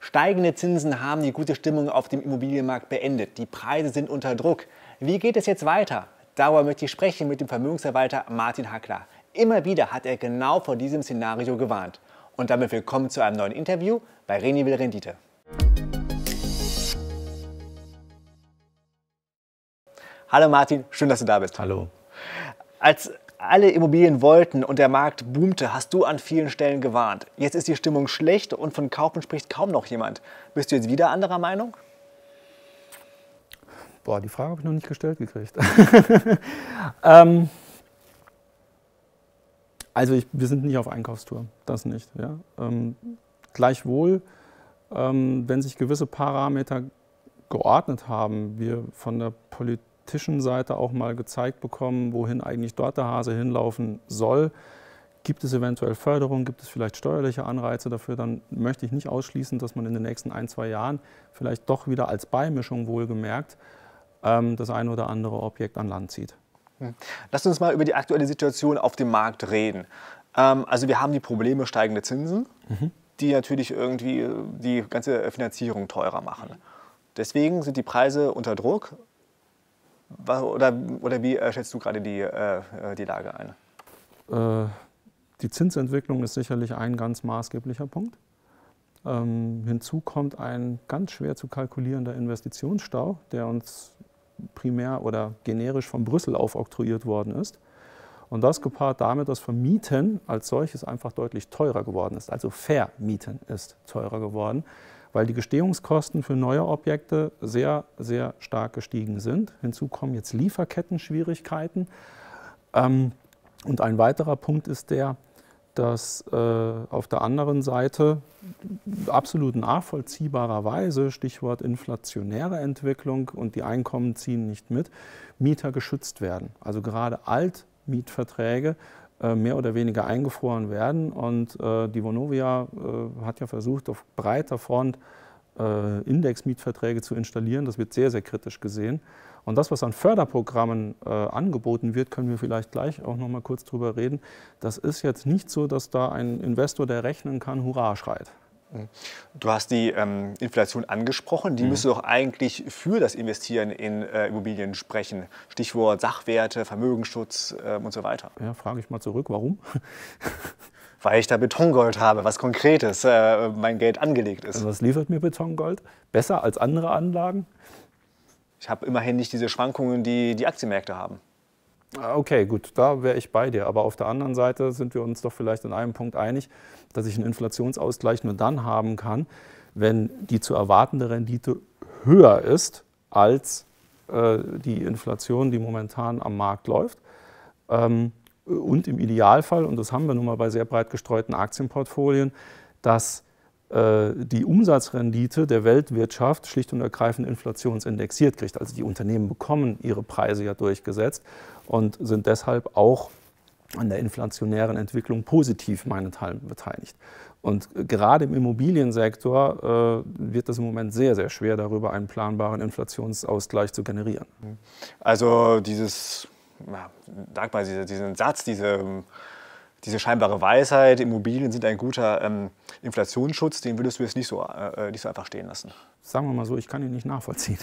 Steigende Zinsen haben die gute Stimmung auf dem Immobilienmarkt beendet. Die Preise sind unter Druck. Wie geht es jetzt weiter? Darüber möchte ich sprechen mit dem Vermögensverwalter Martin Hackler. Immer wieder hat er genau vor diesem Szenario gewarnt. Und damit willkommen zu einem neuen Interview bei Reni will Rendite. Hallo Martin, schön, dass du da bist. Hallo. Als alle Immobilien wollten und der Markt boomte, hast du an vielen Stellen gewarnt. Jetzt ist die Stimmung schlecht und von Kaufen spricht kaum noch jemand. Bist du jetzt wieder anderer Meinung? Boah, die Frage habe ich noch nicht gestellt gekriegt. Wir sind nicht auf Einkaufstour, das nicht. Ja? Gleichwohl, wenn sich gewisse Parameter geordnet haben, wir von der politischen Seite auch mal gezeigt bekommen, wohin eigentlich dort der Hase hinlaufen soll. Gibt es eventuell Förderung, gibt es vielleicht steuerliche Anreize dafür, dann möchte ich nicht ausschließen, dass man in den nächsten 1-2 Jahren vielleicht doch wieder als Beimischung wohlgemerkt das eine oder andere Objekt an Land zieht. Lass uns mal über die aktuelle Situation auf dem Markt reden. Also wir haben die Probleme steigende Zinsen, die natürlich irgendwie die ganze Finanzierung teurer machen. Deswegen sind die Preise unter Druck. Oder wie schätzt du gerade die Lage ein? Die Zinsentwicklung ist sicherlich ein ganz maßgeblicher Punkt. Hinzu kommt ein ganz schwer zu kalkulierender Investitionsstau, der uns primär oder generisch von Brüssel aufoktroyiert worden ist. Und das gepaart damit, dass Vermieten als solches einfach deutlich teurer geworden ist. Also Vermieten ist teurer geworden, weil die Gestehungskosten für neue Objekte sehr, sehr stark gestiegen sind. Hinzu kommen jetzt Lieferketten-Schwierigkeiten. Und ein weiterer Punkt ist der, dass auf der anderen Seite absolut nachvollziehbarerweise, Stichwort inflationäre Entwicklung und die Einkommen ziehen nicht mit, Mieter geschützt werden. Also gerade Altmietverträge mehr oder weniger eingefroren werden. Und die Vonovia hat ja versucht, auf breiter Front Indexmietverträge zu installieren. Das wird sehr, sehr kritisch gesehen. Und das, was an Förderprogrammen angeboten wird, können wir vielleicht gleich auch noch mal kurz drüber reden. Das ist jetzt nicht so, dass da ein Investor, der rechnen kann, Hurra schreit. Du hast die Inflation angesprochen. Die müsste doch eigentlich für das Investieren in Immobilien sprechen. Stichwort Sachwerte, Vermögensschutz und so weiter. Ja, frage ich mal zurück, warum? Weil ich da Betongold habe, was Konkretes, mein Geld angelegt ist. Also was liefert mir Betongold? Besser als andere Anlagen? Ich habe immerhin nicht diese Schwankungen, die die Aktienmärkte haben. Okay, gut, da wäre ich bei dir. Aber auf der anderen Seite sind wir uns doch vielleicht in einem Punkt einig, dass ich einen Inflationsausgleich nur dann haben kann, wenn die zu erwartende Rendite höher ist als die Inflation, die momentan am Markt läuft. Und im Idealfall, und das haben wir nun mal bei sehr breit gestreuten Aktienportfolien, dass die Umsatzrendite der Weltwirtschaft schlicht und ergreifend inflationsindexiert kriegt. Also die Unternehmen bekommen ihre Preise ja durchgesetzt und sind deshalb auch an der inflationären Entwicklung positiv meinethalben beteiligt. Und gerade im Immobiliensektor wird es im Moment sehr, sehr schwer, darüber einen planbaren Inflationsausgleich zu generieren. Also diesen Satz, diese scheinbare Weisheit, Immobilien sind ein guter Inflationsschutz, den würdest du jetzt nicht so einfach stehen lassen? Sagen wir mal so, ich kann ihn nicht nachvollziehen.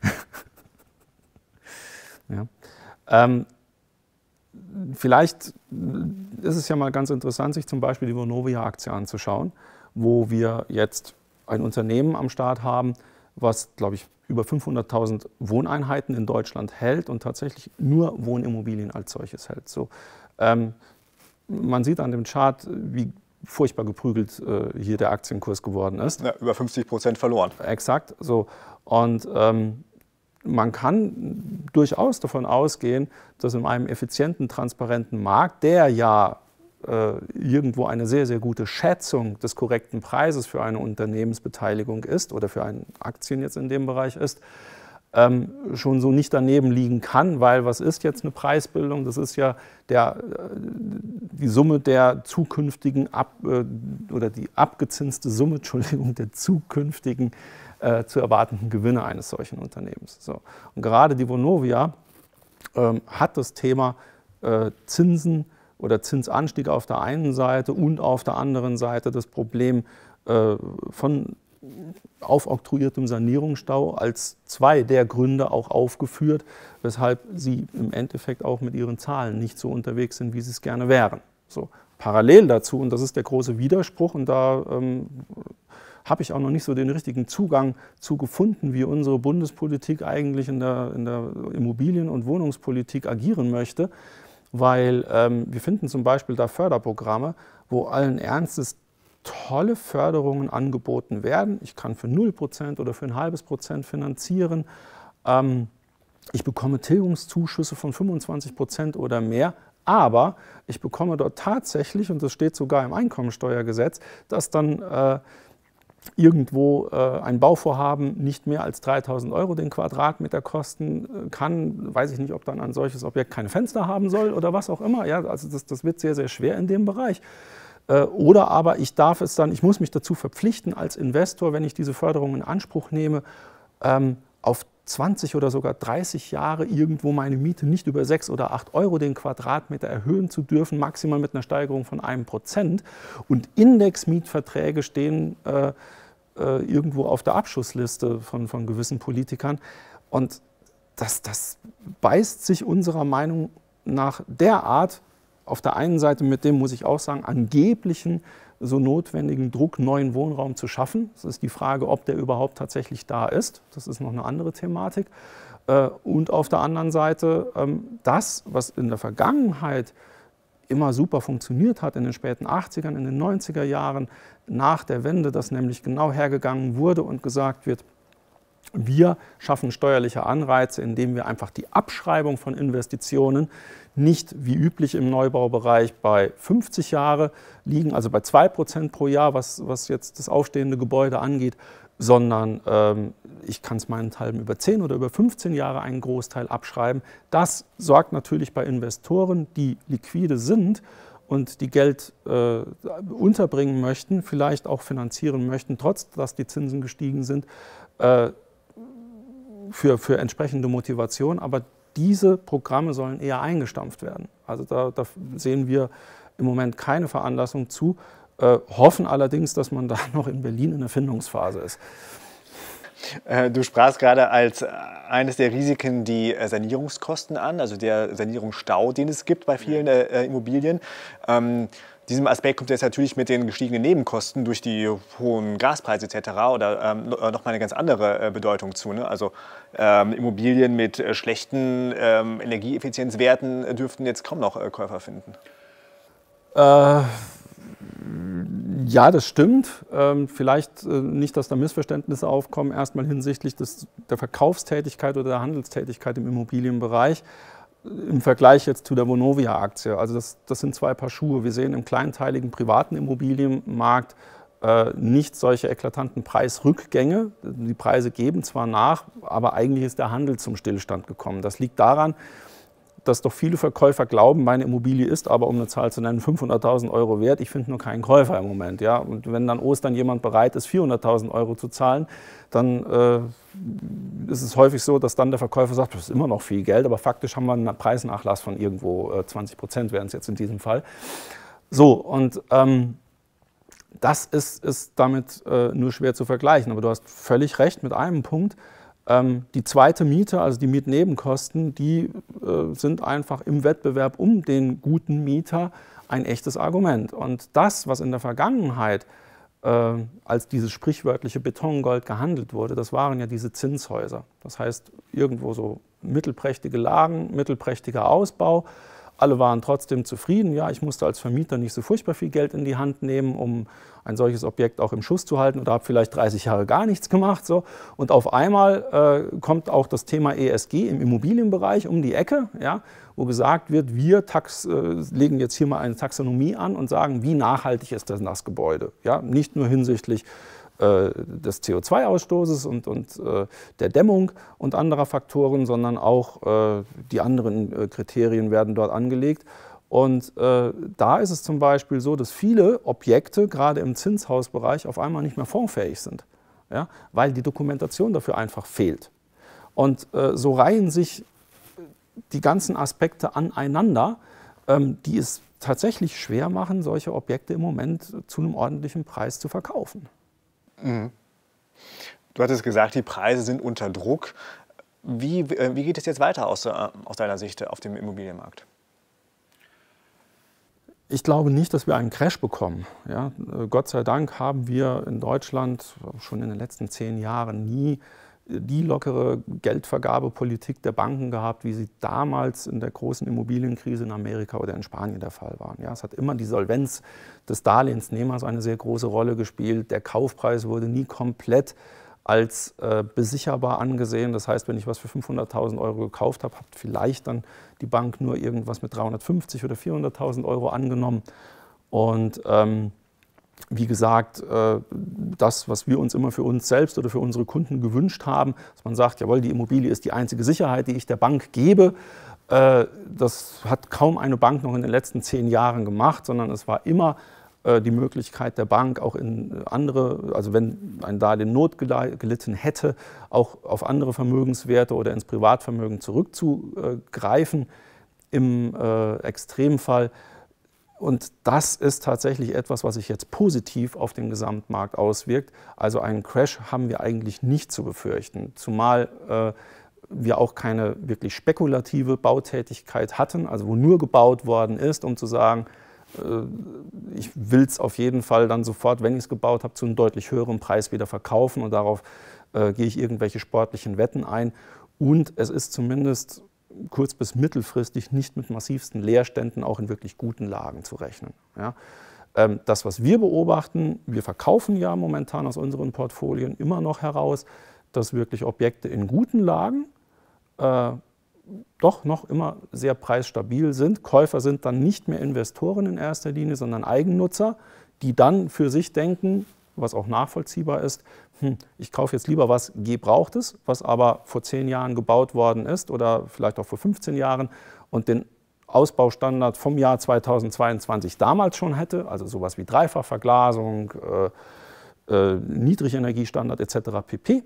Ja. Vielleicht ist es ja mal ganz interessant, sich zum Beispiel die Vonovia-Aktie anzuschauen, wo wir jetzt ein Unternehmen am Start haben, was, glaube ich, über 500.000 Wohneinheiten in Deutschland hält und tatsächlich nur Wohnimmobilien als solches hält. So, man sieht an dem Chart, wie furchtbar geprügelt hier der Aktienkurs geworden ist. Ja, über 50% verloren. Exakt. So. Und man kann durchaus davon ausgehen, dass in einem effizienten, transparenten Markt, der ja irgendwo eine sehr, sehr gute Schätzung des korrekten Preises für eine Unternehmensbeteiligung ist oder für einen Aktien jetzt in dem Bereich ist, schon so nicht daneben liegen kann, weil was ist jetzt eine Preisbildung? Das ist ja die Summe der zukünftigen oder die abgezinste Summe, Entschuldigung, der zukünftigen zu erwartenden Gewinne eines solchen Unternehmens. So. Und gerade die Vonovia hat das Thema Zinsen oder Zinsanstieg auf der einen Seite und auf der anderen Seite das Problem von aufoktroyiertem Sanierungsstau als zwei der Gründe auch aufgeführt, weshalb sie im Endeffekt auch mit ihren Zahlen nicht so unterwegs sind, wie sie es gerne wären. So, parallel dazu, und das ist der große Widerspruch, und da habe ich auch noch nicht so den richtigen Zugang zu gefunden, wie unsere Bundespolitik eigentlich in der Immobilien- und Wohnungspolitik agieren möchte, weil wir finden zum Beispiel da Förderprogramme, wo allen Ernstes tolle Förderungen angeboten werden. Ich kann für 0% oder für ein halbes Prozent finanzieren. Ich bekomme Tilgungszuschüsse von 25% oder mehr. Aber ich bekomme dort tatsächlich, und das steht sogar im Einkommensteuergesetz, dass dann irgendwo ein Bauvorhaben nicht mehr als 3.000 € den Quadratmeter kosten kann. Weiß ich nicht, ob dann ein solches Objekt keine Fenster haben soll oder was auch immer. Ja, also das wird sehr, sehr schwer in dem Bereich. Oder aber ich muss mich dazu verpflichten als Investor, wenn ich diese Förderung in Anspruch nehme, auf 20 oder sogar 30 Jahre irgendwo meine Miete nicht über 6 oder 8 € den Quadratmeter erhöhen zu dürfen, maximal mit einer Steigerung von 1%. Und Indexmietverträge stehen irgendwo auf der Abschussliste von gewissen Politikern. Und das beißt sich unserer Meinung nach derart auf der einen Seite mit dem, muss ich auch sagen, angeblichen so notwendigen Druck, neuen Wohnraum zu schaffen. Es ist die Frage, ob der überhaupt tatsächlich da ist. Das ist noch eine andere Thematik. Und auf der anderen Seite das, was in der Vergangenheit immer super funktioniert hat, in den späten 80ern, in den 90er Jahren, nach der Wende, dass nämlich genau hergegangen wurde und gesagt wird, wir schaffen steuerliche Anreize, indem wir einfach die Abschreibung von Investitionen nicht wie üblich im Neubaubereich bei 50 Jahre liegen, also bei 2% pro Jahr, was jetzt das aufstehende Gebäude angeht, sondern ich kann es meinethalben über 10 oder über 15 Jahre einen Großteil abschreiben. Das sorgt natürlich bei Investoren, die liquide sind und die Geld unterbringen möchten, vielleicht auch finanzieren möchten, trotz dass die Zinsen gestiegen sind, für entsprechende Motivation, aber diese Programme sollen eher eingestampft werden. Also da sehen wir im Moment keine Veranlassung zu, hoffen allerdings, dass man da noch in Berlin in der Findungsphase ist. Du sprachst gerade als eines der Risiken die Sanierungskosten an, also der Sanierungsstau, den es gibt bei vielen Immobilien. Diesem Aspekt kommt jetzt natürlich mit den gestiegenen Nebenkosten durch die hohen Gaspreise etc. oder nochmal eine ganz andere Bedeutung zu. Ne? Also Immobilien mit schlechten Energieeffizienzwerten dürften jetzt kaum noch Käufer finden. Ja, das stimmt. Vielleicht nicht, dass da Missverständnisse aufkommen, erstmal hinsichtlich der Verkaufstätigkeit oder der Handelstätigkeit im Immobilienbereich. Im Vergleich jetzt zu der Vonovia-Aktie. Also das sind zwei Paar Schuhe. Wir sehen im kleinteiligen privaten Immobilienmarkt nicht solche eklatanten Preisrückgänge. Die Preise geben zwar nach, aber eigentlich ist der Handel zum Stillstand gekommen. Das liegt daran, dass doch viele Verkäufer glauben, meine Immobilie ist aber, um eine Zahl zu nennen, 500.000 € wert. Ich finde nur keinen Käufer im Moment. Ja? Und wenn dann Ostern jemand bereit ist, 400.000 € zu zahlen, dann ist es häufig so, dass dann der Verkäufer sagt, das ist immer noch viel Geld, aber faktisch haben wir einen Preisnachlass von irgendwo 20% wären es jetzt in diesem Fall. So, und das ist damit nur schwer zu vergleichen. Aber du hast völlig recht mit einem Punkt. Die zweite Miete, also die Mietnebenkosten, die sind einfach im Wettbewerb um den guten Mieter ein echtes Argument. Und das, was in der Vergangenheit als dieses sprichwörtliche Betongold gehandelt wurde, das waren ja diese Zinshäuser. Das heißt, irgendwo so mittelprächtige Lagen, mittelprächtiger Ausbau. Alle waren trotzdem zufrieden. Ja, ich musste als Vermieter nicht so furchtbar viel Geld in die Hand nehmen, um ein solches Objekt auch im Schuss zu halten, oder habe vielleicht 30 Jahre gar nichts gemacht. So. Und auf einmal kommt auch das Thema ESG im Immobilienbereich um die Ecke, ja, wo gesagt wird, wir legen jetzt hier mal eine Taxonomie an und sagen, wie nachhaltig ist denn das Gebäude. Ja, nicht nur hinsichtlich des CO2-Ausstoßes und der Dämmung und anderer Faktoren, sondern auch die anderen Kriterien werden dort angelegt. Und da ist es zum Beispiel so, dass viele Objekte, gerade im Zinshausbereich, auf einmal nicht mehr fondsfähig sind, ja, weil die Dokumentation dafür einfach fehlt. Und so reihen sich die ganzen Aspekte aneinander, die es tatsächlich schwer machen, solche Objekte im Moment zu einem ordentlichen Preis zu verkaufen. Mhm. Du hattest gesagt, die Preise sind unter Druck. Wie geht es jetzt weiter aus deiner Sicht auf dem Immobilienmarkt? Ich glaube nicht, dass wir einen Crash bekommen. Ja, Gott sei Dank haben wir in Deutschland schon in den letzten 10 Jahren nie die lockere Geldvergabepolitik der Banken gehabt, wie sie damals in der großen Immobilienkrise in Amerika oder in Spanien der Fall waren. Ja, es hat immer die Solvenz des Darlehensnehmers eine sehr große Rolle gespielt. Der Kaufpreis wurde nie komplett als besicherbar angesehen. Das heißt, wenn ich was für 500.000 € gekauft habe, hat vielleicht dann die Bank nur irgendwas mit 350.000 oder 400.000 € angenommen. Und wie gesagt, das, was wir uns immer für uns selbst oder für unsere Kunden gewünscht haben, dass man sagt, jawohl, die Immobilie ist die einzige Sicherheit, die ich der Bank gebe, das hat kaum eine Bank noch in den letzten 10 Jahren gemacht, sondern es war immer die Möglichkeit der Bank, auch in andere, also wenn ein Darlehen Not gelitten hätte, auch auf andere Vermögenswerte oder ins Privatvermögen zurückzugreifen im Extremfall. Und das ist tatsächlich etwas, was sich jetzt positiv auf den Gesamtmarkt auswirkt. Also einen Crash haben wir eigentlich nicht zu befürchten, zumal wir auch keine wirklich spekulative Bautätigkeit hatten, also wo nur gebaut worden ist, um zu sagen, ich will es auf jeden Fall dann sofort, wenn ich es gebaut habe, zu einem deutlich höheren Preis wieder verkaufen und darauf gehe ich irgendwelche sportlichen Wetten ein. Und es ist zumindest kurz- bis mittelfristig nicht mit massivsten Leerständen auch in wirklich guten Lagen zu rechnen. Ja. Das, was wir beobachten, wir verkaufen ja momentan aus unseren Portfolien immer noch heraus, dass wirklich Objekte in guten Lagen doch noch immer sehr preisstabil sind. Käufer sind dann nicht mehr Investoren in erster Linie, sondern Eigennutzer, die dann für sich denken, was auch nachvollziehbar ist, ich kaufe jetzt lieber was Gebrauchtes, was aber vor 10 Jahren gebaut worden ist oder vielleicht auch vor 15 Jahren und den Ausbaustandard vom Jahr 2022 damals schon hätte, also sowas wie Dreifachverglasung, Niedrigenergiestandard etc. pp.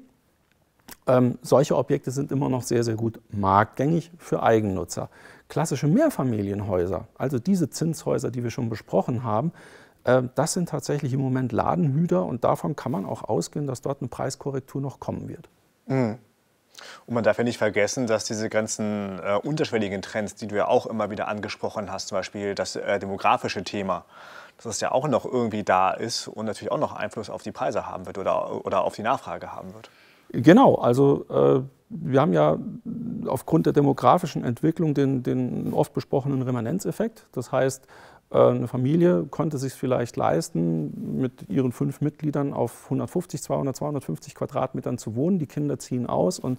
Solche Objekte sind immer noch sehr, sehr gut marktgängig für Eigennutzer. Klassische Mehrfamilienhäuser, also diese Zinshäuser, die wir schon besprochen haben, das sind tatsächlich im Moment Ladenhüter und davon kann man auch ausgehen, dass dort eine Preiskorrektur noch kommen wird. Mhm. Und man darf ja nicht vergessen, dass diese ganzen unterschwelligen Trends, die du ja auch immer wieder angesprochen hast, zum Beispiel das demografische Thema, dass es ja auch noch irgendwie da ist und natürlich auch noch Einfluss auf die Preise haben wird oder auf die Nachfrage haben wird. Genau, also wir haben ja aufgrund der demografischen Entwicklung den oft besprochenen Remanenzeffekt. Das heißt, eine Familie konnte sich vielleicht leisten, mit ihren 5 Mitgliedern auf 150, 200, 250 Quadratmetern zu wohnen. Die Kinder ziehen aus und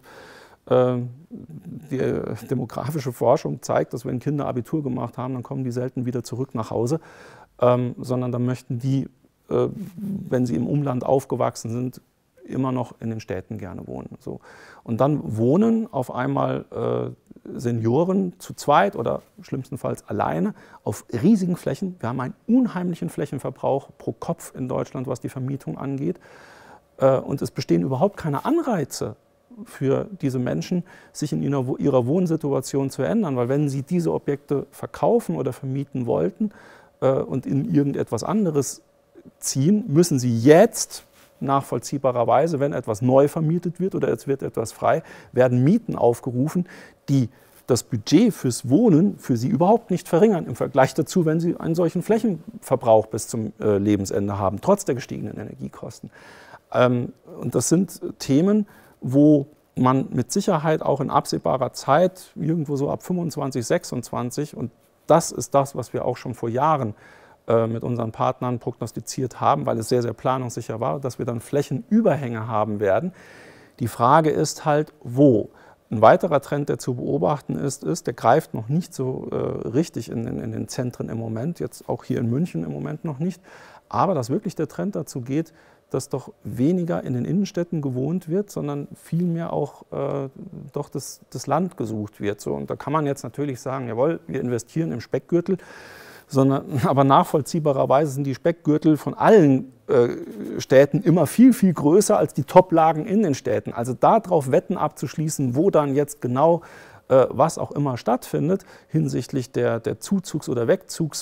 die demografische Forschung zeigt, dass wenn Kinder Abitur gemacht haben, dann kommen die selten wieder zurück nach Hause, sondern dann möchten die, wenn sie im Umland aufgewachsen sind, immer noch in den Städten gerne wohnen. So. Und dann wohnen auf einmal Senioren zu zweit oder schlimmstenfalls alleine auf riesigen Flächen. Wir haben einen unheimlichen Flächenverbrauch pro Kopf in Deutschland, was die Vermietung angeht. Und es bestehen überhaupt keine Anreize für diese Menschen, sich in ihrer Wohnsituation zu ändern. Weil wenn sie diese Objekte verkaufen oder vermieten wollten und in irgendetwas anderes ziehen, müssen sie jetzt nachvollziehbarerweise, wenn etwas neu vermietet wird oder es wird etwas frei, werden Mieten aufgerufen, die das Budget fürs Wohnen für sie überhaupt nicht verringern im Vergleich dazu, wenn sie einen solchen Flächenverbrauch bis zum Lebensende haben, trotz der gestiegenen Energiekosten. Und das sind Themen, wo man mit Sicherheit auch in absehbarer Zeit, irgendwo so ab 25, 26, und das ist das, was wir auch schon vor Jahren mit unseren Partnern prognostiziert haben, weil es sehr, sehr planungssicher war, dass wir dann Flächenüberhänge haben werden. Die Frage ist halt, wo? Ein weiterer Trend, der zu beobachten ist, der greift noch nicht so richtig in den Zentren im Moment, jetzt auch hier in München im Moment noch nicht, aber dass wirklich der Trend dazu geht, dass doch weniger in den Innenstädten gewohnt wird, sondern vielmehr auch doch das Land gesucht wird. So, und da kann man jetzt natürlich sagen, jawohl, wir investieren im Speckgürtel, aber nachvollziehbarerweise sind die Speckgürtel von allen Städten immer viel, viel größer als die Top-Lagen in den Städten. Also darauf Wetten abzuschließen, wo dann jetzt genau was auch immer stattfindet hinsichtlich der Zuzugs- oder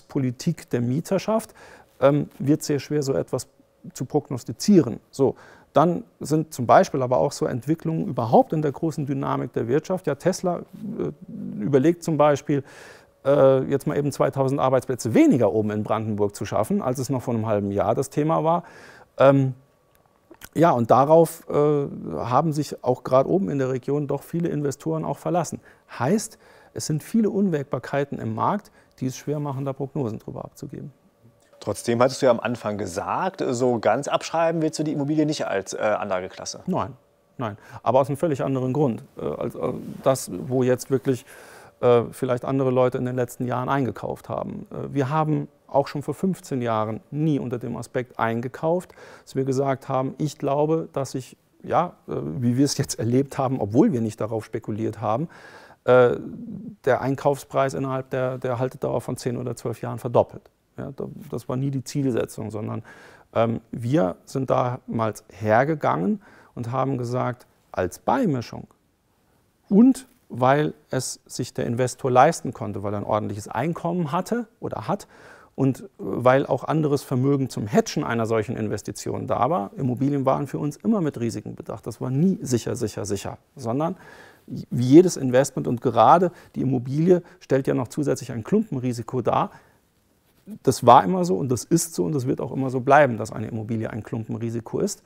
Wegzugspolitik der Mieterschaft, wird sehr schwer, so etwas zu prognostizieren. So, Dann sind zum Beispiel aber auch so Entwicklungen überhaupt in der großen Dynamik der Wirtschaft. Ja, Tesla überlegt zum Beispiel, jetzt mal eben 2000 Arbeitsplätze weniger oben in Brandenburg zu schaffen, als es noch vor einem halben Jahr das Thema war. Ja, und darauf haben sich auch gerade oben in der Region doch viele Investoren auch verlassen. Heißt, es sind viele Unwägbarkeiten im Markt, die es schwer machen, da Prognosen drüber abzugeben. Trotzdem hattest du ja am Anfang gesagt, so ganz abschreiben willst du die Immobilie nicht als Anlageklasse. Nein, nein. Aber aus einem völlig anderen Grund. Als das, wo jetzt wirklich vielleicht andere Leute in den letzten Jahren eingekauft haben. Wir haben auch schon vor 15 Jahren nie unter dem Aspekt eingekauft, dass wir gesagt haben, ich glaube, dass sich, ja, wie wir es jetzt erlebt haben, obwohl wir nicht darauf spekuliert haben, der Einkaufspreis innerhalb der Haltedauer von 10 oder 12 Jahren verdoppelt. Ja, das war nie die Zielsetzung, sondern wir sind damals hergegangen und haben gesagt, als Beimischung und weil es sich der Investor leisten konnte, weil er ein ordentliches Einkommen hatte oder hat und weil auch anderes Vermögen zum Hedgen einer solchen Investition da war. Immobilien waren für uns immer mit Risiken bedacht. Das war nie sicher, sicher, sicher, sondern wie jedes Investment und gerade die Immobilie stellt ja noch zusätzlich ein Klumpenrisiko dar. Das war immer so und das ist so und das wird auch immer so bleiben, dass eine Immobilie ein Klumpenrisiko ist.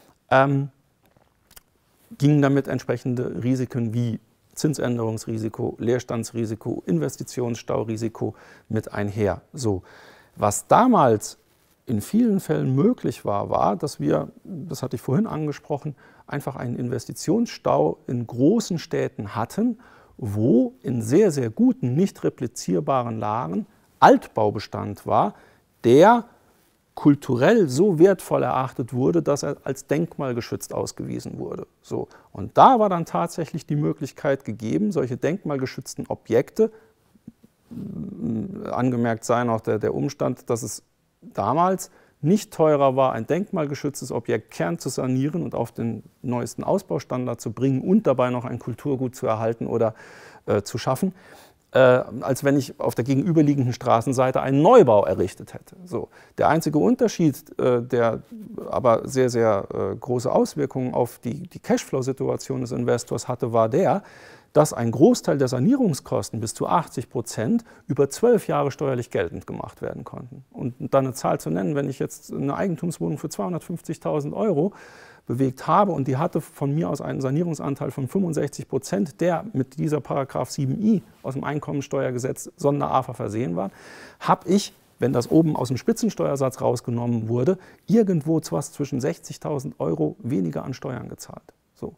Gingen damit entsprechende Risiken wie Zinsänderungsrisiko, Leerstandsrisiko, Investitionsstaurisiko mit einher. So, was damals in vielen Fällen möglich war, war, dass wir, das hatte ich vorhin angesprochen, einfach einen Investitionsstau in großen Städten hatten, wo in sehr, sehr guten, nicht replizierbaren Lagen Altbaubestand war, der kulturell so wertvoll erachtet wurde, dass er als denkmalgeschützt ausgewiesen wurde. So. Und da war dann tatsächlich die Möglichkeit gegeben, solche denkmalgeschützten Objekte, angemerkt sei noch der Umstand, dass es damals nicht teurer war, ein denkmalgeschütztes Objekt kern zu sanieren und auf den neuesten Ausbaustandard zu bringen und dabei noch ein Kulturgut zu erhalten oder zu schaffen, als wenn ich auf der gegenüberliegenden Straßenseite einen Neubau errichtet hätte. So. Der einzige Unterschied, der aber sehr, sehr große Auswirkungen auf die Cashflow-Situation des Investors hatte, war der, dass ein Großteil der Sanierungskosten, bis zu 80%, über 12 Jahre steuerlich geltend gemacht werden konnten. Und dann eine Zahl zu nennen, wenn ich jetzt eine Eigentumswohnung für 250.000 € bewegt habe und die hatte von mir aus einen Sanierungsanteil von 65%, der mit dieser Paragraph 7i aus dem Einkommensteuergesetz Sonder-AFA versehen war, habe ich, wenn das oben aus dem Spitzensteuersatz rausgenommen wurde, irgendwo was zwischen 60.000 € weniger an Steuern gezahlt. So.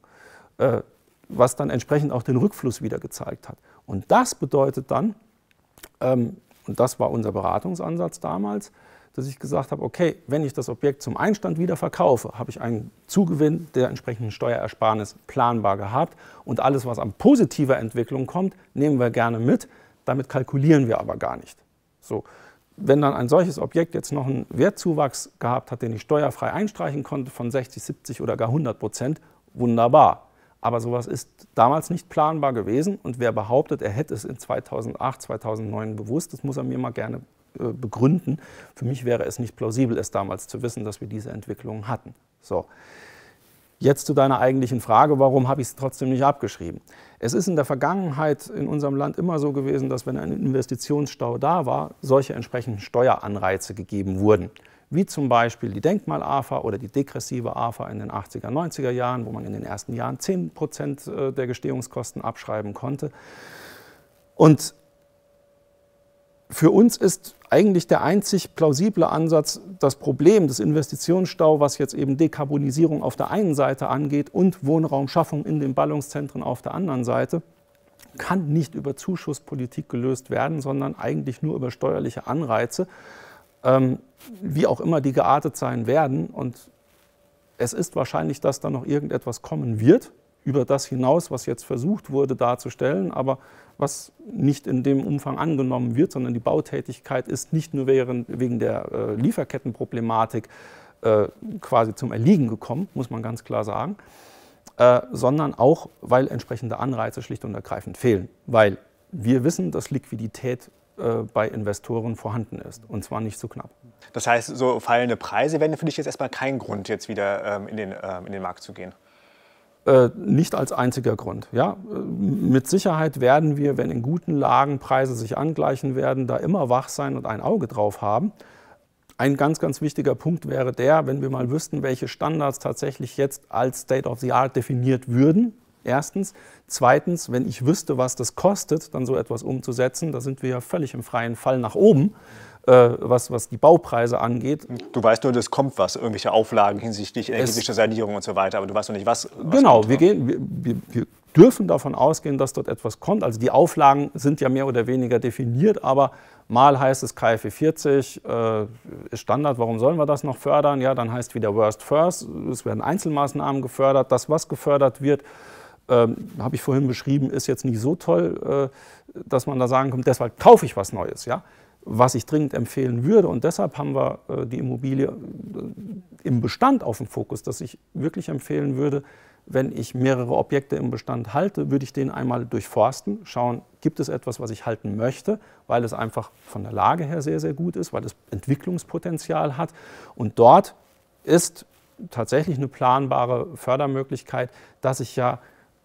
Was dann entsprechend auch den Rückfluss wieder gezeigt hat. Und das bedeutet dann, und das war unser Beratungsansatz damals, dass ich gesagt habe, okay, wenn ich das Objekt zum Einstand wieder verkaufe, habe ich einen Zugewinn der entsprechenden Steuerersparnis planbar gehabt und alles, was an positiver Entwicklung kommt, nehmen wir gerne mit, damit kalkulieren wir aber gar nicht. So. Wenn dann ein solches Objekt jetzt noch einen Wertzuwachs gehabt hat, den ich steuerfrei einstreichen konnte von 60, 70 oder gar 100%, wunderbar. Aber sowas ist damals nicht planbar gewesen und wer behauptet, er hätte es in 2008, 2009 bewusst, das muss er mir mal gerne begründen. Für mich wäre es nicht plausibel, es damals zu wissen, dass wir diese Entwicklungen hatten. So. Jetzt zu deiner eigentlichen Frage, warum habe ich es trotzdem nicht abgeschrieben? Es ist in der Vergangenheit in unserem Land immer so gewesen, dass wenn ein Investitionsstau da war, solche entsprechenden Steueranreize gegeben wurden. Wie zum Beispiel die Denkmal-AFA oder die degressive AFA in den 80er, 90er Jahren, wo man in den ersten Jahren 10% der Gestehungskosten abschreiben konnte. Und für uns ist eigentlich der einzig plausible Ansatz das Problem des Investitionsstaus, was jetzt eben Dekarbonisierung auf der einen Seite angeht und Wohnraumschaffung in den Ballungszentren auf der anderen Seite, kann nicht über Zuschusspolitik gelöst werden, sondern eigentlich nur über steuerliche Anreize, wie auch immer die geartet sein werden. Und es ist wahrscheinlich, dass da noch irgendetwas kommen wird, über das hinaus, was jetzt versucht wurde darzustellen, aber was nicht in dem Umfang angenommen wird, sondern die Bautätigkeit ist nicht nur wegen der Lieferkettenproblematik quasi zum Erliegen gekommen, muss man ganz klar sagen, sondern auch, weil entsprechende Anreize schlicht und ergreifend fehlen. Weil wir wissen, dass Liquidität bei Investoren vorhanden ist, und zwar nicht so knapp. Das heißt, so fallende Preise wären für dich jetzt erstmal kein Grund, jetzt wieder in den Markt zu gehen? Nicht als einziger Grund. Ja? Mit Sicherheit werden wir, wenn in guten Lagen Preise sich angleichen werden, da immer wach sein und ein Auge drauf haben. Ein ganz, ganz wichtiger Punkt wäre der, wenn wir mal wüssten, welche Standards tatsächlich jetzt als State of the Art definiert würden. Erstens. Zweitens, wenn ich wüsste, was das kostet, dann so etwas umzusetzen, da sind wir ja völlig im freien Fall nach oben, was die Baupreise angeht. Du weißt nur, das kommt was, irgendwelche Auflagen hinsichtlich energetischer Sanierung und so weiter, aber du weißt noch nicht, was genau, kommt. Wir dürfen davon ausgehen, dass dort etwas kommt. Also die Auflagen sind ja mehr oder weniger definiert, aber mal heißt es KfW 40 ist Standard, warum sollen wir das noch fördern? Ja, dann heißt wieder Worst First, es werden Einzelmaßnahmen gefördert. Das, was gefördert wird, habe ich vorhin beschrieben, ist jetzt nicht so toll, dass man da sagen kann, deshalb kaufe ich was Neues. Ja? Was ich dringend empfehlen würde, und deshalb haben wir die Immobilie im Bestand auf dem Fokus, dass ich wirklich empfehlen würde, wenn ich mehrere Objekte im Bestand halte, würde ich den einmal durchforsten, schauen, gibt es etwas, was ich halten möchte, weil es einfach von der Lage her sehr, sehr gut ist, weil es Entwicklungspotenzial hat. Und dort ist tatsächlich eine planbare Fördermöglichkeit, dass ich ja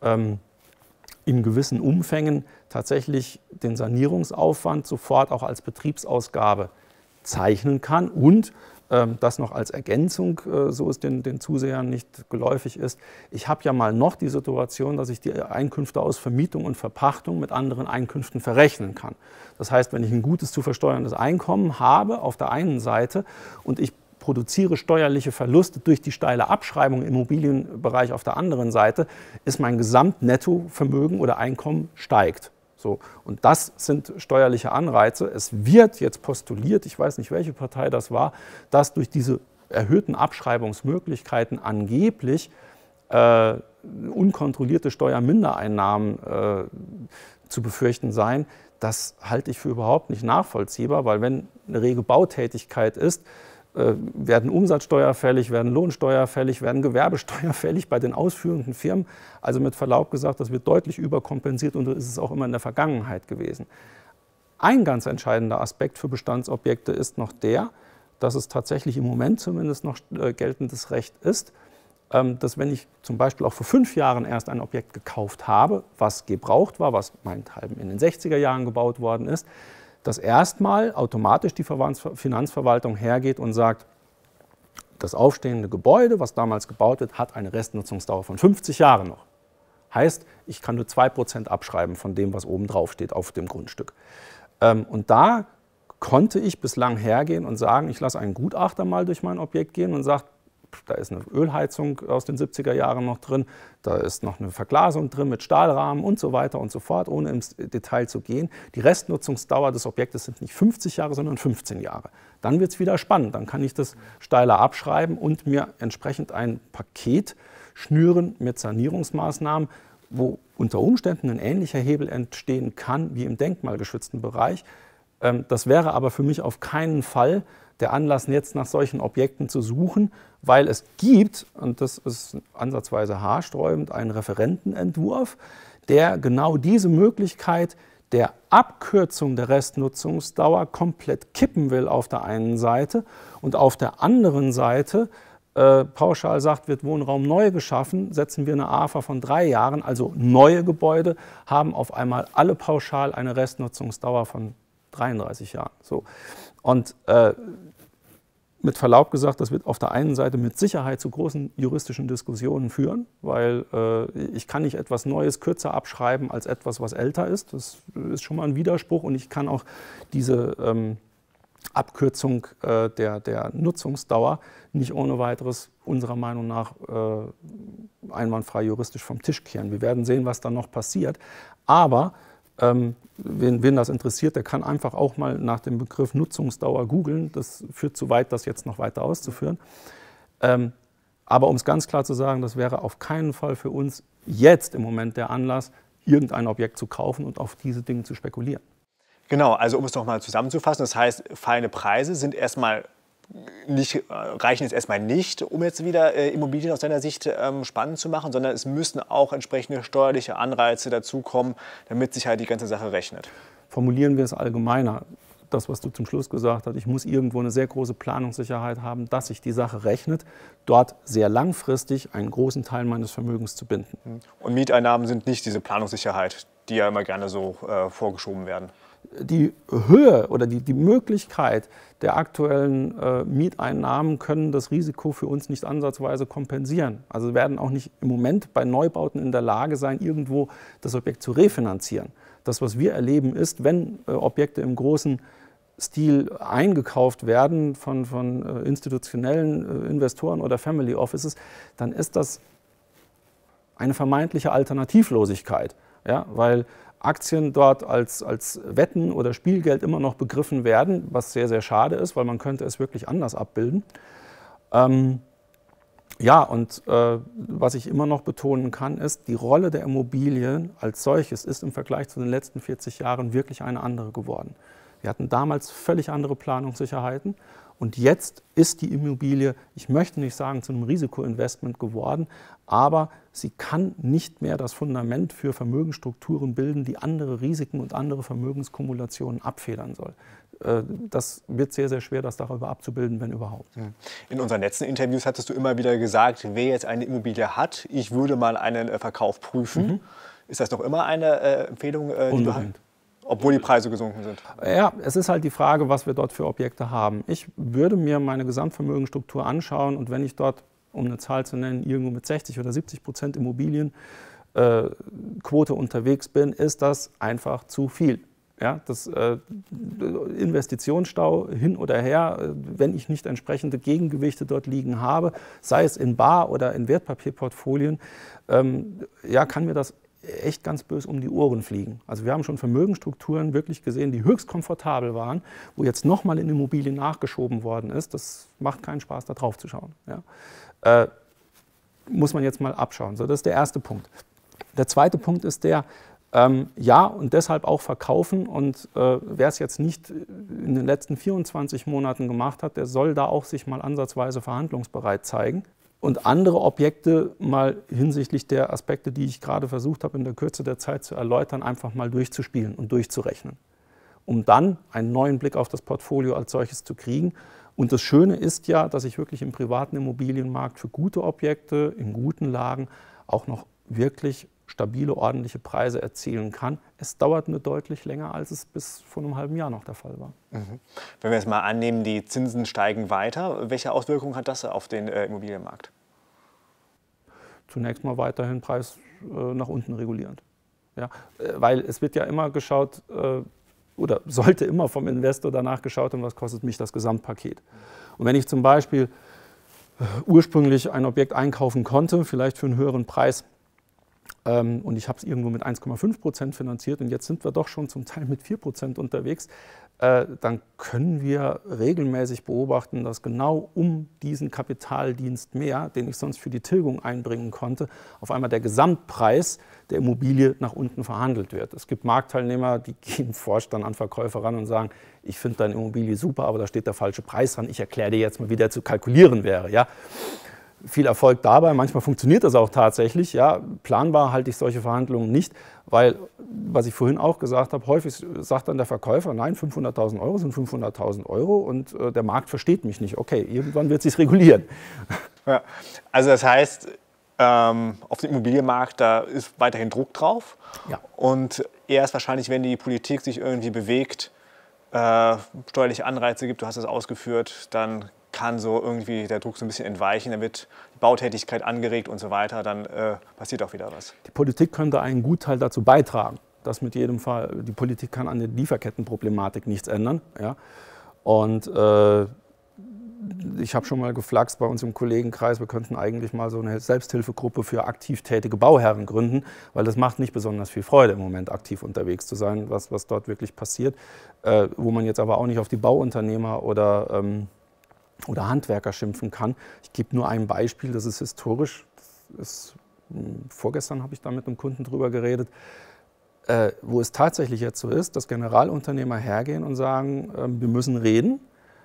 in gewissen Umfängen tatsächlich den Sanierungsaufwand sofort auch als Betriebsausgabe zeichnen kann und das noch als Ergänzung, so es den Zusehern nicht geläufig ist. Ich habe ja mal noch die Situation, dass ich die Einkünfte aus Vermietung und Verpachtung mit anderen Einkünften verrechnen kann. Das heißt, wenn ich ein gutes zu versteuerndes Einkommen habe auf der einen Seite und ich produziere steuerliche Verluste durch die steile Abschreibung im Immobilienbereich auf der anderen Seite, ist mein Gesamtnettovermögen oder Einkommen steigt. So, und das sind steuerliche Anreize. Es wird jetzt postuliert, ich weiß nicht, welche Partei das war, dass durch diese erhöhten Abschreibungsmöglichkeiten angeblich unkontrollierte Steuermindereinnahmen zu befürchten seien. Das halte ich für überhaupt nicht nachvollziehbar, weil wenn eine rege Bautätigkeit ist, werden Umsatzsteuer fällig, werden Lohnsteuer fällig, werden Gewerbesteuer fällig bei den ausführenden Firmen. Also mit Verlaub gesagt, das wird deutlich überkompensiert und so ist es auch immer in der Vergangenheit gewesen. Ein ganz entscheidender Aspekt für Bestandsobjekte ist noch der, dass es tatsächlich im Moment zumindest noch geltendes Recht ist, dass wenn ich zum Beispiel auch vor 5 Jahren erst ein Objekt gekauft habe, was gebraucht war, was meinethalben in den 60er Jahren gebaut worden ist, dass erstmal automatisch die Finanzverwaltung hergeht und sagt, das aufstehende Gebäude, was damals gebaut wird, hat eine Restnutzungsdauer von 50 Jahren noch. Heißt, ich kann nur 2% abschreiben von dem, was oben drauf steht auf dem Grundstück. Und da konnte ich bislang hergehen und sagen, ich lasse einen Gutachter mal durch mein Objekt gehen und sage, da ist eine Ölheizung aus den 70er Jahren noch drin, da ist noch eine Verglasung drin mit Stahlrahmen und so weiter und so fort, ohne ins Detail zu gehen. Die Restnutzungsdauer des Objektes sind nicht 50 Jahre, sondern 15 Jahre. Dann wird es wieder spannend, dann kann ich das steiler abschreiben und mir entsprechend ein Paket schnüren mit Sanierungsmaßnahmen, wo unter Umständen ein ähnlicher Hebel entstehen kann wie im denkmalgeschützten Bereich. Das wäre aber für mich auf keinen Fall der Anlass, jetzt nach solchen Objekten zu suchen, weil es gibt, und das ist ansatzweise haarsträubend, einen Referentenentwurf, der genau diese Möglichkeit der Abkürzung der Restnutzungsdauer komplett kippen will auf der einen Seite und auf der anderen Seite pauschal sagt, wird Wohnraum neu geschaffen, setzen wir eine AFA von 3 Jahren, also neue Gebäude haben auf einmal alle pauschal eine Restnutzungsdauer von 33 Jahren. So. Und mit Verlaub gesagt, das wird auf der einen Seite mit Sicherheit zu großen juristischen Diskussionen führen, weil ich kann nicht etwas Neues kürzer abschreiben als etwas, was älter ist. Das ist schon mal ein Widerspruch und ich kann auch diese Abkürzung der Nutzungsdauer nicht ohne weiteres unserer Meinung nach einwandfrei juristisch vom Tisch kehren. Wir werden sehen, was da noch passiert. Aber wen das interessiert, der kann einfach auch mal nach dem Begriff Nutzungsdauer googeln. Das führt zu weit, das jetzt noch weiter auszuführen. Aber um es ganz klar zu sagen, das wäre auf keinen Fall für uns jetzt im Moment der Anlass, irgendein Objekt zu kaufen und auf diese Dinge zu spekulieren. Genau, also um es nochmal zusammenzufassen, das heißt, fallende Preise sind reichen jetzt erstmal nicht, um jetzt wieder Immobilien aus deiner Sicht spannend zu machen, sondern es müssen auch entsprechende steuerliche Anreize dazukommen, damit sich halt die ganze Sache rechnet. Formulieren wir es allgemeiner. das, was du zum Schluss gesagt hast, ich muss irgendwo eine sehr große Planungssicherheit haben, dass sich die Sache rechnet, dort sehr langfristig einen großen Teil meines Vermögens zu binden. Und Mieteinnahmen sind nicht diese Planungssicherheit, die ja immer gerne so vorgeschoben werden? Die Höhe oder die Möglichkeit der aktuellen Mieteinnahmen können das Risiko für uns nicht ansatzweise kompensieren. Also wir werden auch nicht im Moment bei Neubauten in der Lage sein, irgendwo das Objekt zu refinanzieren. Das, was wir erleben, ist, wenn Objekte im großen Stil eingekauft werden von institutionellen Investoren oder Family Offices, dann ist das eine vermeintliche Alternativlosigkeit, ja, weil Aktien dort als Wetten oder Spielgeld immer noch begriffen werden, was sehr, sehr schade ist, weil man könnte es wirklich anders abbilden. Ja, und was ich immer noch betonen kann, ist, die Rolle der Immobilien als solches ist im Vergleich zu den letzten 40 Jahren wirklich eine andere geworden. Wir hatten damals völlig andere Planungssicherheiten und jetzt ist die Immobilie, ich möchte nicht sagen zu einem Risikoinvestment geworden, aber sie kann nicht mehr das Fundament für Vermögensstrukturen bilden, die andere Risiken und andere Vermögenskumulationen abfedern soll. Das wird sehr, sehr schwer, das darüber abzubilden, wenn überhaupt. In unseren letzten Interviews hattest du immer wieder gesagt, wer jetzt eine Immobilie hat, ich würde mal einen Verkauf prüfen. Ist das noch immer eine Empfehlung, die du hast? Obwohl die Preise gesunken sind? Ja, es ist halt die Frage, was wir dort für Objekte haben. Ich würde mir meine Gesamtvermögensstruktur anschauen und wenn ich dort, um eine Zahl zu nennen, irgendwo mit 60 oder 70% Immobilienquote unterwegs bin, ist das einfach zu viel. Ja, das Investitionsstau hin oder her, wenn ich nicht entsprechende Gegengewichte dort liegen habe, sei es in Bar- oder in Wertpapierportfolien, ja, kann mir das echt ganz böse um die Ohren fliegen. Also wir haben schon Vermögensstrukturen wirklich gesehen, die höchst komfortabel waren, wo jetzt nochmal in Immobilien nachgeschoben worden ist. Das macht keinen Spaß, da drauf zu schauen. Ja. Muss man jetzt mal abschauen. So, das ist der erste Punkt. Der zweite Punkt ist der, ja, und deshalb auch verkaufen. Und wer es jetzt nicht in den letzten 24 Monaten gemacht hat, der soll da auch sich mal ansatzweise verhandlungsbereit zeigen. Und andere Objekte mal hinsichtlich der Aspekte, die ich gerade versucht habe, in der Kürze der Zeit zu erläutern, einfach mal durchzuspielen und durchzurechnen, um dann einen neuen Blick auf das Portfolio als solches zu kriegen. Und das Schöne ist ja, dass ich wirklich im privaten Immobilienmarkt für gute Objekte in guten Lagen auch noch wirklich stabile, ordentliche Preise erzielen kann. Es dauert nur deutlich länger, als es bis vor einem halben Jahr noch der Fall war. Wenn wir jetzt mal annehmen, die Zinsen steigen weiter, welche Auswirkungen hat das auf den Immobilienmarkt? Zunächst mal weiterhin Preis nach unten regulierend. Ja, weil es wird ja immer geschaut, oder sollte immer vom Investor danach geschaut werden, was kostet mich das Gesamtpaket. Und wenn ich zum Beispiel ursprünglich ein Objekt einkaufen konnte, vielleicht für einen höheren Preis, und ich habe es irgendwo mit 1,5% finanziert und jetzt sind wir doch schon zum Teil mit 4% unterwegs, dann können wir regelmäßig beobachten, dass genau um diesen Kapitaldienst mehr, den ich sonst für die Tilgung einbringen konnte, auf einmal der Gesamtpreis der Immobilie nach unten verhandelt wird. Es gibt Marktteilnehmer, die gehen Vorstand an Verkäufer ran und sagen, ich finde deine Immobilie super, aber da steht der falsche Preis dran, ich erkläre dir jetzt mal, wie der zu kalkulieren wäre. Ja? Viel Erfolg dabei, manchmal funktioniert das auch tatsächlich. Ja, planbar halte ich solche Verhandlungen nicht, weil, was ich vorhin auch gesagt habe, häufig sagt dann der Verkäufer, nein, 500.000 Euro sind 500.000 Euro und der Markt versteht mich nicht. Okay, irgendwann wird es sich regulieren. Ja, also das heißt, auf dem Immobilienmarkt, da ist weiterhin Druck drauf. Ja. Und erst wahrscheinlich, wenn die Politik sich irgendwie bewegt, steuerliche Anreize gibt, du hast es ausgeführt, dann kann so irgendwie der Druck so ein bisschen entweichen, dann wird die Bautätigkeit angeregt und so weiter, dann passiert auch wieder was. Die Politik könnte einen Gutteil dazu beitragen. Das mit jedem Fall, die Politik kann an der Lieferkettenproblematik nichts ändern. Ja. Und ich habe schon mal geflaxt bei uns im Kollegenkreis, wir könnten eigentlich mal so eine Selbsthilfegruppe für aktiv tätige Bauherren gründen, weil das macht nicht besonders viel Freude im Moment, aktiv unterwegs zu sein, was dort wirklich passiert. Wo man jetzt aber auch nicht auf die Bauunternehmer oder Handwerker schimpfen kann. Ich gebe nur ein Beispiel, das ist historisch. Vorgestern habe ich da mit einem Kunden drüber geredet, wo es tatsächlich jetzt so ist, dass Generalunternehmer hergehen und sagen, wir müssen reden.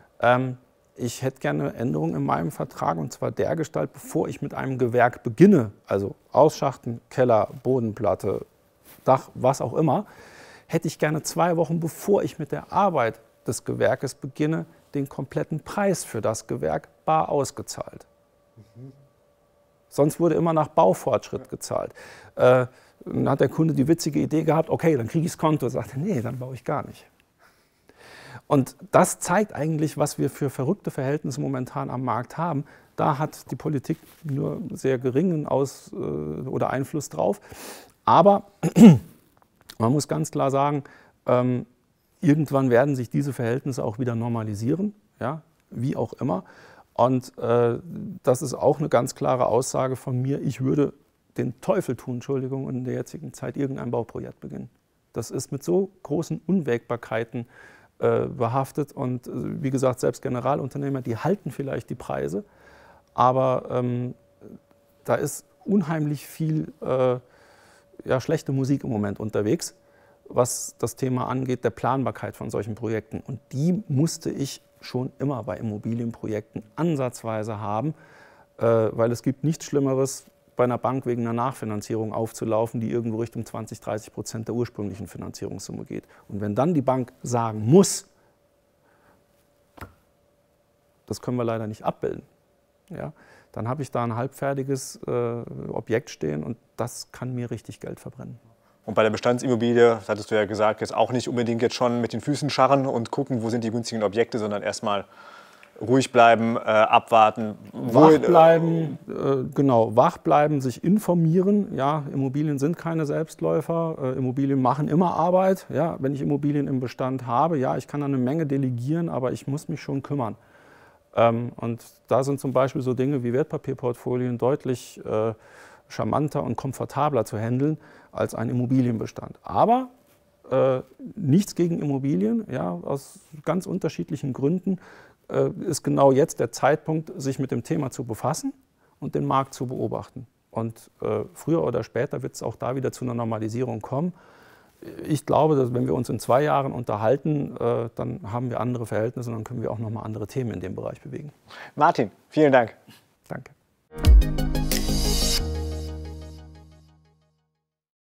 Ich hätte gerne eine Änderung in meinem Vertrag und zwar dergestalt, bevor ich mit einem Gewerk beginne, also Ausschachten, Keller, Bodenplatte, Dach, was auch immer, hätte ich gerne 2 Wochen, bevor ich mit der Arbeit des Gewerkes beginne, den kompletten Preis für das Gewerk bar ausgezahlt. Sonst wurde immer nach Baufortschritt gezahlt. Dann hat der Kunde die witzige Idee gehabt, okay, dann kriege ich das Konto. Sagte, nee, dann baue ich gar nicht. Und das zeigt eigentlich, was wir für verrückte Verhältnisse momentan am Markt haben. Da hat die Politik nur sehr geringen Einfluss drauf. Aber man muss ganz klar sagen, irgendwann werden sich diese Verhältnisse auch wieder normalisieren, ja, wie auch immer. Und das ist auch eine ganz klare Aussage von mir. Ich würde den Teufel tun, Entschuldigung, in der jetzigen Zeit irgendein Bauprojekt beginnen. Das ist mit so großen Unwägbarkeiten behaftet. Und wie gesagt, selbst Generalunternehmer, die halten vielleicht die Preise, aber da ist unheimlich viel schlechte Musik im Moment unterwegs, was das Thema angeht, der Planbarkeit von solchen Projekten. Und die musste ich schon immer bei Immobilienprojekten ansatzweise haben, weil es gibt nichts Schlimmeres, bei einer Bank wegen einer Nachfinanzierung aufzulaufen, die irgendwo Richtung 20–30% der ursprünglichen Finanzierungssumme geht. Und wenn dann die Bank sagen muss, das können wir leider nicht abbilden, ja, dann habe ich da ein halbfertiges Objekt stehen und das kann mir richtig Geld verbrennen. Und bei der Bestandsimmobilie, das hattest du ja gesagt, jetzt auch nicht unbedingt jetzt schon mit den Füßen scharren und gucken, wo sind die günstigen Objekte, sondern erstmal ruhig bleiben, abwarten. Wach bleiben, wach bleiben, sich informieren. Ja, Immobilien sind keine Selbstläufer, Immobilien machen immer Arbeit. Ja, wenn ich Immobilien im Bestand habe, ja, ich kann eine Menge delegieren, aber ich muss mich schon kümmern. Und da sind zum Beispiel so Dinge wie Wertpapierportfolien deutlich charmanter und komfortabler zu handeln als ein Immobilienbestand. Aber nichts gegen Immobilien, ja, aus ganz unterschiedlichen Gründen ist genau jetzt der Zeitpunkt, sich mit dem Thema zu befassen und den Markt zu beobachten. Und früher oder später wird es auch da wieder zu einer Normalisierung kommen. Ich glaube, dass wenn wir uns in 2 Jahren unterhalten, dann haben wir andere Verhältnisse und dann können wir auch nochmal andere Themen in dem Bereich bewegen. Martin, vielen Dank. Danke.